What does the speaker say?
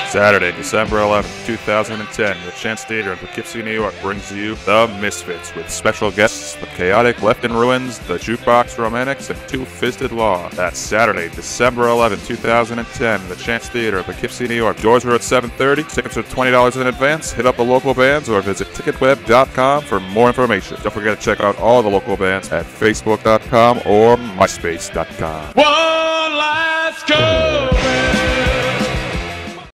Saturday, December 11th, 2010, the Chance Theater in Poughkeepsie, New York brings you The Misfits with special guests The Chaotic Left in Ruins, The Jukebox Romantics, and Two Fisted Law. That's Saturday, December 11th, 2010, the Chance Theater in Poughkeepsie, New York. Doors are at 7:30. Tickets are $20 in advance. Hit up the local bands or visit ticketweb.com for more information. Don't forget to check out all the local bands at facebook.com or myspace.com. One last go.